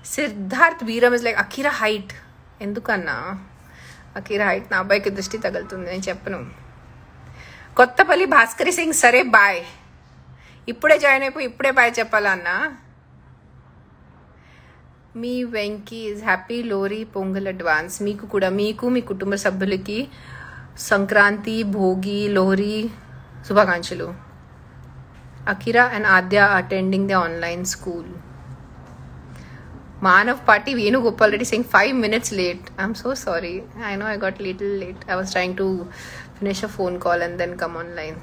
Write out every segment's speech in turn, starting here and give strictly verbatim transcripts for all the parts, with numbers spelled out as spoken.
Siddharth Veeram is like Akira height. ఎందుకన్నా Akira height నా అబ్బాయికి దృష్టి తగులుతుంది, నేను చెప్పను. కొత్తపల్లి భాస్కరి సింగ్ సరే బాయ్, ఇప్పుడే జాయిన్ అయిపోయి ఇప్పుడే బాయ్ చెప్పాలన్నా. మీ Venky is happy Lohri Pongal advance. మీకు కూడా, మీకు మీ కుటుంబ సభ్యులకి సంక్రాంతి భోగి లోరీ శుభాకాంక్షలు. Akira and Aadya attending the online school. Manav Patti Venugopal Reddy saying five minutes late. I'm so sorry. I know I got little late. I was trying to finish a phone call and then come online.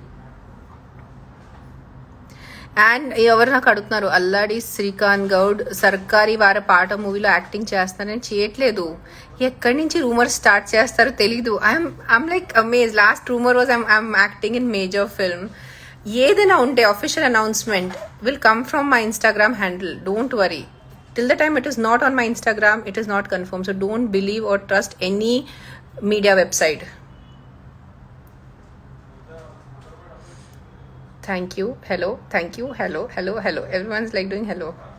And ఎవరు నాకు అడుగుతున్నారు, అల్లాడి శ్రీకాంత్ గౌడ్ సర్కారీ వార పాట మూవీలో acting చేస్తానని చేయట్లేదు. ఎక్కడి నుంచి రూమర్ స్టార్ట్ చేస్తారో తెలీదు. I'm I'm like amaze. Last rumour was I'm I'm acting in Major film. ఏదైనా ఉంటే official announcement will come from my Instagram handle. Don't worry. Till the time it is not on my Instagram, it is not confirmed. So don't believe or trust any media website. Thank you. Hello. Thank you. Hello. Hello. Hello. Everyone's like doing hello.